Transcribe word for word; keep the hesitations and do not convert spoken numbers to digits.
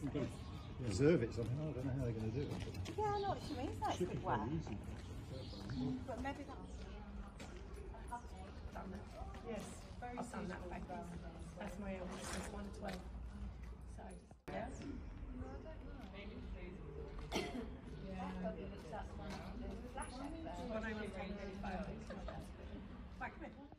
You've got to preserve it somehow. I don't know how they're going to do it. Yeah, I know what you mean. It's like Should be it's quite wet. easy. But maybe that's... Yes, very I've done that back. That's my eldest, it's one to twelve. So, yeah. No, I don't know. Yeah. But I was really, really photos. Back